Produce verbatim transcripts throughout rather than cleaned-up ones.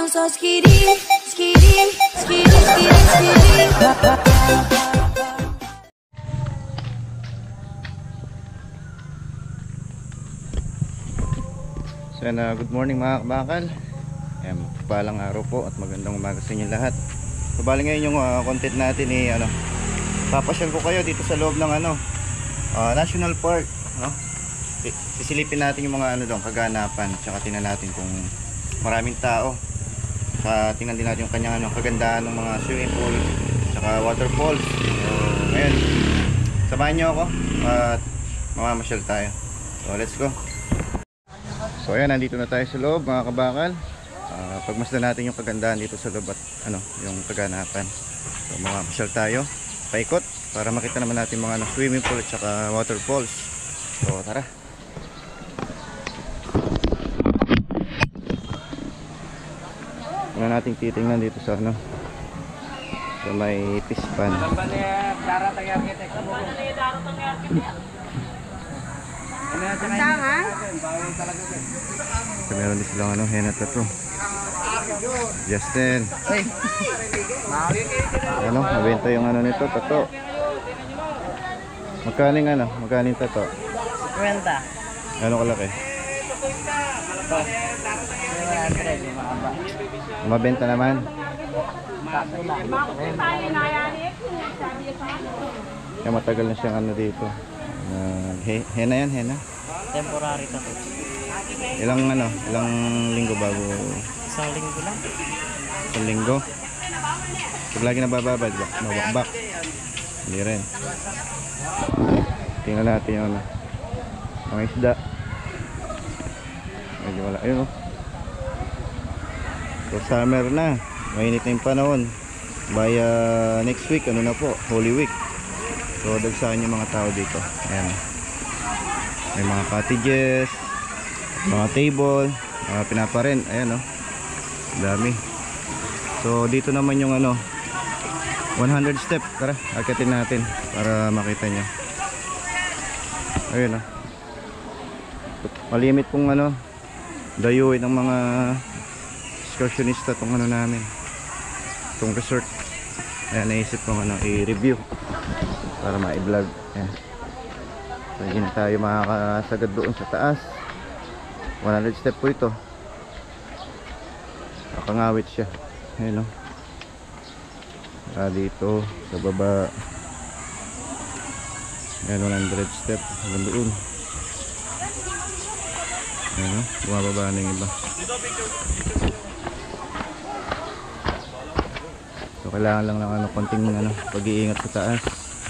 so skitty, skitty, skitty, skitty, skitty. So yan, uh, good morning mga kabakal. Ayan, palang araw po at magandang umaga sa inyo lahat. So bali ngayon yung uh, content natin ni ano, papasyal ko kayo dito sa loob ng ano, uh, National Park, no? Sisilipin natin yung mga ano doon, kaganapan, tsaka tingnan natin kung maraming tao. Tsaka tingnan din natin yung kanyang ano, kagandahan ng mga swimming pool, tsaka waterfalls. So ngayon, samahan nyo ako at mamamasyal tayo. So let's go. So ayan, nandito na tayo sa loob mga kabakal. uh, Pagmasdan natin yung kagandahan dito sa loob at ano, yung kaganapan. So mamamasyal tayo, paikot, para makita naman natin mga ano, swimming pool at tsaka waterfalls. So tara. Una nating titingnan dito sa ano, sa may pispan. So, meron din silang ano, henna tattoo. Justin, ano, nabenta yung ano nito, tattoo. Magkaling ano, magkaling tattoo? fifty. Ano kalaki? Mabenta naman. Kaya matagal na siyang ano dito. Uh, he henna yan, henna? Temporary tattoo. Ilang ano, ilang linggo bago? Isang linggo lang. Isang linggo? Pag lagi nabababad, mabakbak. Hindi rin. Tingnan natin yung ano, mga isda. Medyo wala, ayun oh. So summer na, mainit na yung panahon. By uh, next week, ano na po, Holy Week. So dagsahan yung mga tao dito. Ayan, may mga cottages, mga table, mga pinaparin. Ayan oh, dami. So dito naman yung ano, one hundred step. Tara, akitin natin para makita nyo. Ayun oh, malimit pong ano, dayuin ng mga excursionista tong ano namin, tong resort. Ayan, naisip kong ano, i-review para ma-vlog. Ayan. So hindi na tayo makakasagad doon sa taas. one hundred step po ito. Nakangawit siya. Ayan o. Ah, dito sa baba. Ayan, one hundred step hanggang doon. Ayan o, bumababa na yung iba. So kailangan lang ng ano, konting ano, pag-iingat sa taas.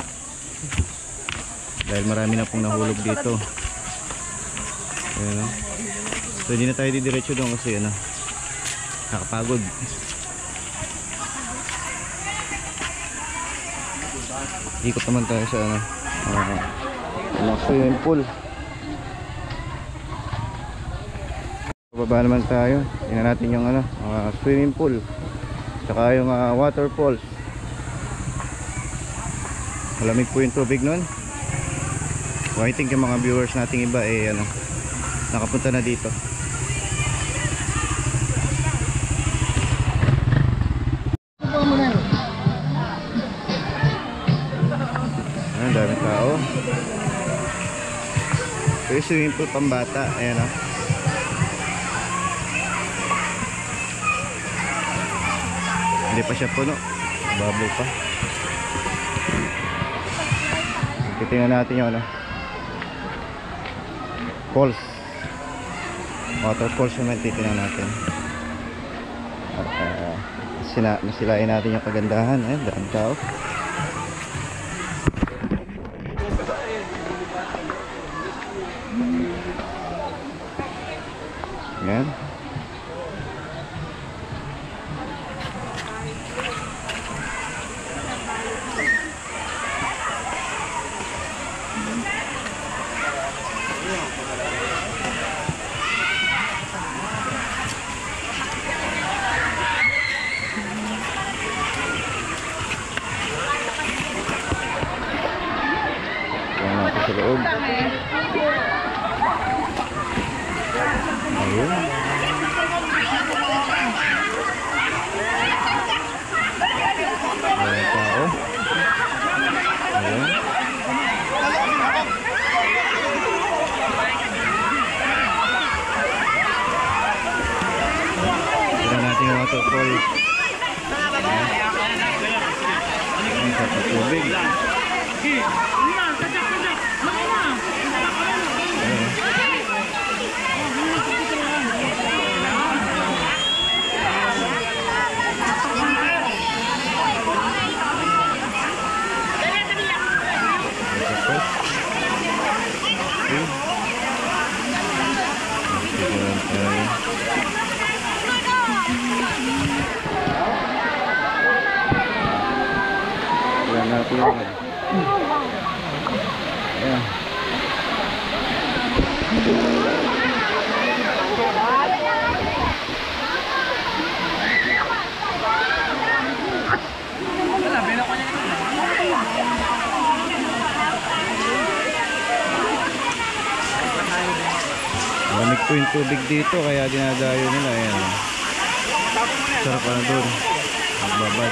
Dahil marami na pong nahulog dito. Ayan o. So hindi na tayo didiretso doon kasi ano, nakapagod. Ikot naman tayo sa ano, uh, mga swimming pool. Baba naman tayo. Tingnan natin yung ano, uh, swimming pool, tsaka yung uh, waterfalls. Malamig po yung tubig nun. So I think yung mga viewers nating iba eh ano, nakapunta na dito. Ayan, dami tao. So yung swimming pool pambata. Ayan o. Hindi pa siya puno, bubble pa. Titingnan natin yung ano, falls, waterfalls naman titingnan natin. At uh, sina nasilain natin yung kagandahan. Ayun, daan tao. Ayan. Sa loob. Ayun. Ang sarap ng tubig. Wala natin yung ayan. Malamig po yung tubig dito kaya dinadayo nila. Ayan. Sarap ka na doon. Magbabad.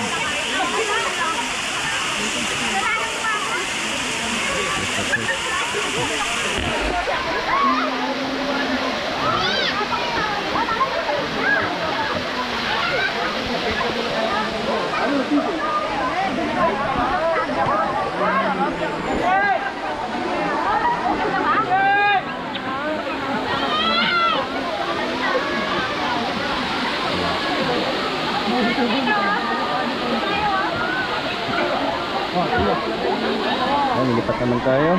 Ayan, lilipat naman tayo.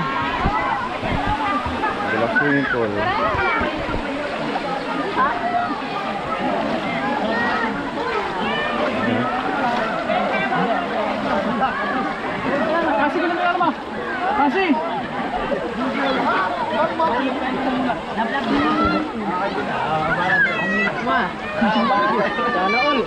Relax swimming pool. Kasi ko na may arma. Kasi. Sana all.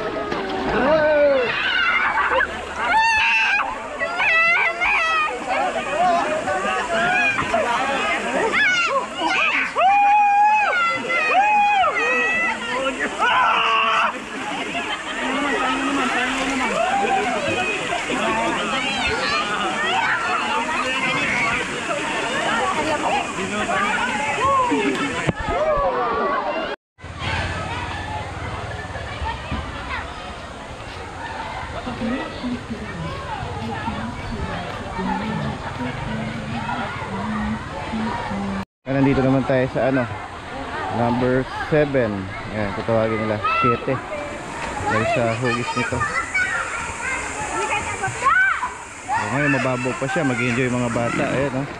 Nandito naman tayo sa ano, number seven. Ayan, tatawagin nila siete dahil sa hugis nito. So, ngayon mababaw pa siya, mag-enjoy yung mga bata. Ayan, no?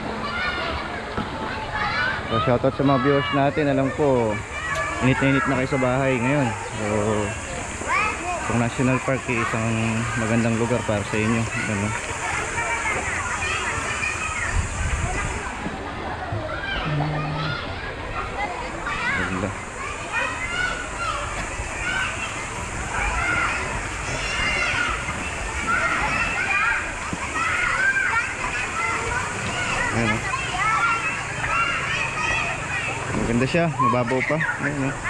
So shoutout sa mga viewers natin. Alam ko init na init na kayo sa bahay ngayon. So itong National Park ay isang magandang lugar para sa inyo. Ano? Ganda. Ayan, oh. Maganda siya, mababaw pa. Ayan, oh.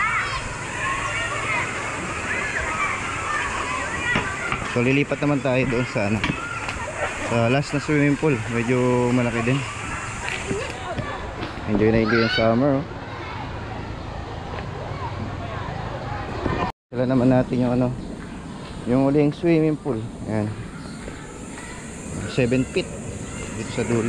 So lilipat naman tayo doon sa ano, sa last na swimming pool. Medyo malaki din. Enjoy na enjoy yung summer, oh. Sila naman natin yung ano, yung uling swimming pool. Ayan, seven feet dito sa dulo.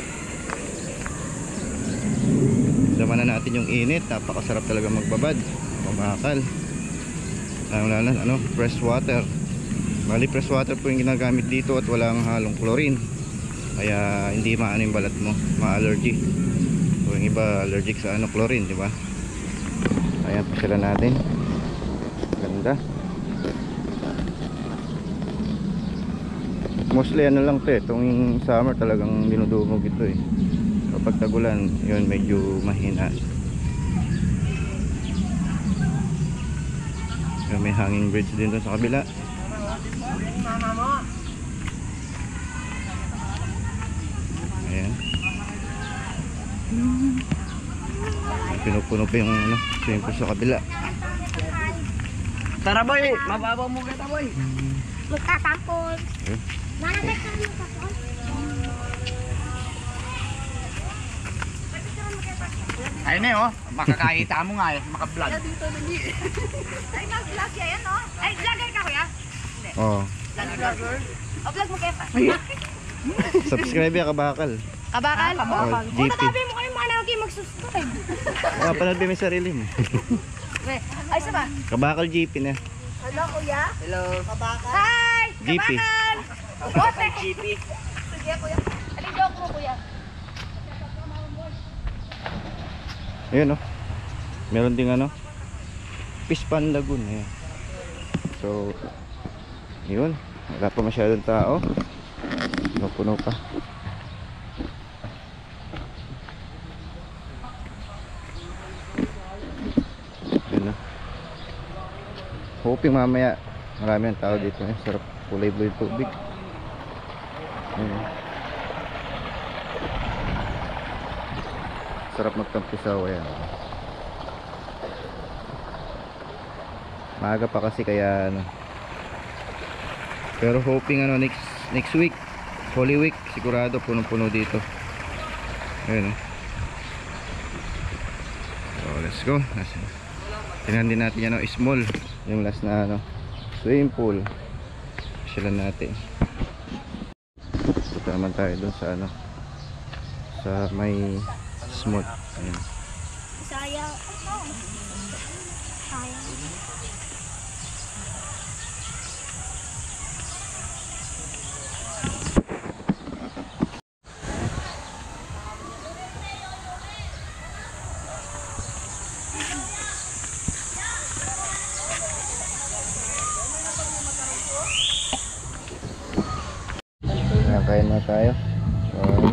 Laman na natin yung init. Napakasarap talaga magbabad, mamakal. Lalo ano, fresh water. Bali fresh water po yung ginagamit dito at walang halong chlorine, kaya hindi maano yung balat mo, ma-allergy. So yung iba allergic sa ano, chlorine, di ba? Ayan pa sila natin. Ganda. Mostly ano lang to eh, itong summer talagang dinudumog ito eh. Kapag tagulan, yun medyo mahina. Yun, may hanging bridge din doon sa kabila. Ayan. Pinupuno pa yung ano, swimming pool sa kabila. Tara boy, mababaw mo kita boy. Magtatapos. Ayun. Bakit ka magtatapos? Ayun na eh, oh. Makakakita mo nga eh. Maka-vlog. Ay, mag-vlog yan, no? Ay, vlogger ka, kuya? Oh. Vlogger? O, vlog mo, Kepa. Subscribe ya kabakal. Kabakal? Oh, G P. Sabi mo kayo mga naging mag-subscribe. Oh, panood mo yung sarili mo. Ay, isa ba? Kabakal G P na. Hello, kuya? Hello. Kabakal? Hi! G P. Kabakal! Bote! G P. Sige, kuya. Aling joke mo, kuya. Ayun oh. Meron ding ano. Pispan Lagoon. Ayan. So, yun. Wala pa masyadong tao. Puno-puno pa. Yun oh. Hoping mamaya marami ng tao dito. Eh. Sarap kulay blue yung tubig. Ayun. Sarap magtampisaw. Ayan. Maaga pa kasi kaya ano. Pero hoping ano next next week, Holy Week, sigurado punong-puno dito. Ayun. So let's go. Tingnan din natin yan, no, small, yung last na ano, swimming pool. Sila natin. Punta naman tayo dun sa ano, sa may small. Ayun. Sayang. Sayang. Kain na tayo. One,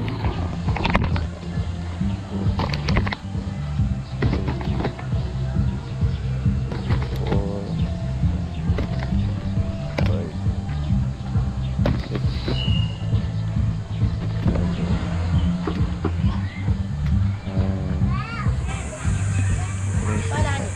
four, five, six, seven,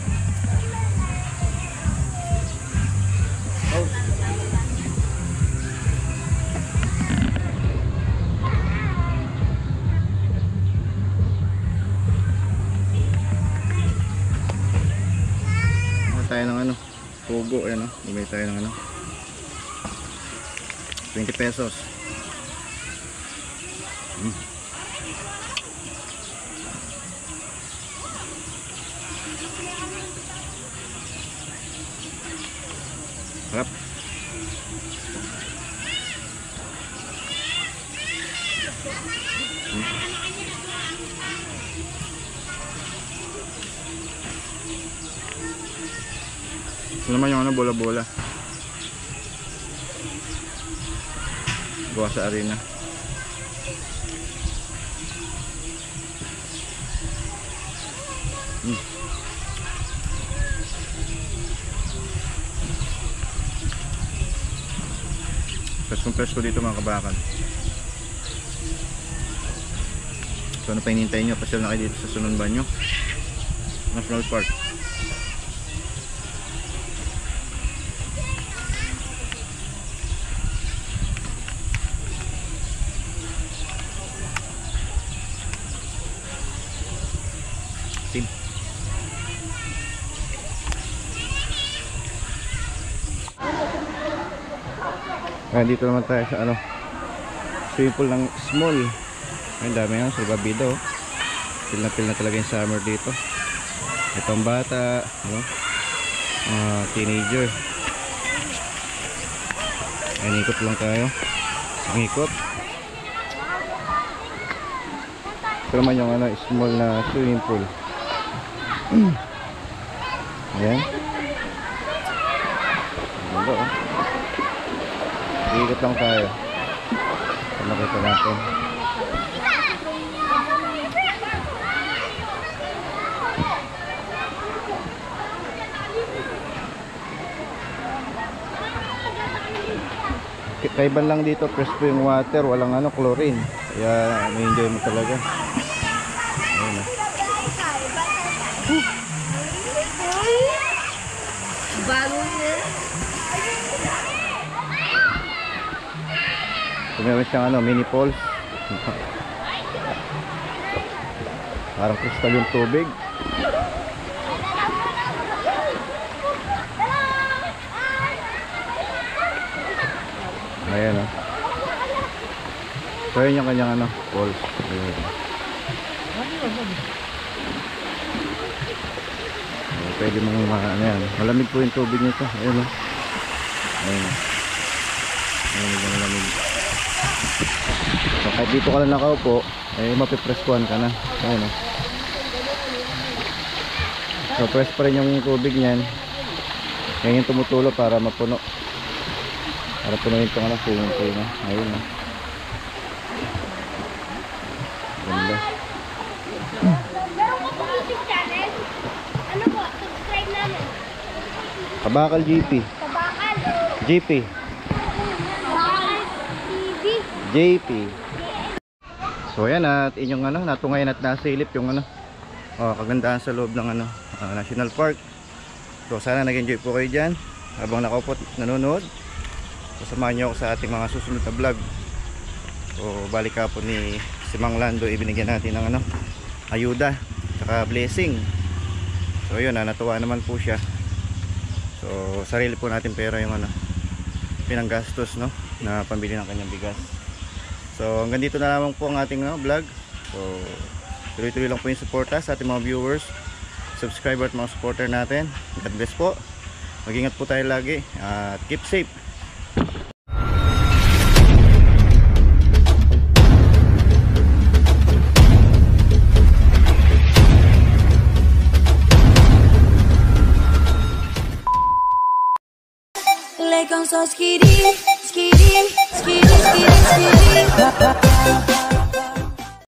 tayo ng ano, Pogo, ayan o, bumili tayo ng ano, twenty pesos. Hmm. Harap. Hmm. Ito naman yung ano, bola-bola. Gawa sa arena. Hmm. Preskong presko dito mga kabakan. So ano pa hinihintay nyo? Pasyal na kayo dito sa Sunon Banyo National Park. Team. Ah, dito naman tayo sa ano, swimming pool ng small. Ang dami yan, salbabido. Pil na pil na talaga yung summer dito. Itong bata, ano, mga teenager. Ayan, ikot lang tayo. Ang ikot. Ito naman yung ano, small na swimming pool. Ayan. Ganda oh. Ikot lang tayo. Ito nakita natin. Kaiban lang dito, presko yung water, walang ano, chlorine. Kaya na-enjoy mo talaga. Ayun na. Bago niya. So, meron siyang ano, mini falls. Parang kristal yung tubig. Ayan, oh. So yun yung kanyang ano, falls. Ayan. So, pwede mong mga ano yan. Malamig po yung tubig nito. Ayan, oh. Ayan. Malamig na malamig. So kahit dito ka lang nakaupo, eh mapipreskuhan ka na. Ayan, oh. So press pa rin yung tubig niyan. Yan yung tumutulo para mapuno. Para punuin itong ano, swimming pool na. Ayun, oh. Ganda. Meron ko po YouTube channel. Ano po? Subscribe namin. Kabakal G P. Kabakal. G P. Kabakal T V. J P. So ayan at inyong ano, natungayan at nasilip yung ano, oh, kagandahan sa loob ng ano, uh, National Park. So sana nag-enjoy po kayo dyan habang nakaupo at nanonood. So samahan nyo ako sa ating mga susunod na vlog. So balik ka po ni si Mang Lando, ibinigyan natin ng ano, ayuda saka blessing. So yun, ah, natuwa naman po siya. So sarili po natin pera yung ano, pinanggastos, no, na pambili ng kanyang bigas. So hanggang dito na lamang po ang ating uh, vlog. So tuloy-tuloy lang po yung suporta sa ating mga viewers, subscriber at mga supporter natin. God bless po. Mag-ingat po tayo lagi at keep safe. Like on so skitty, skitty, skitty, skitty, skitty.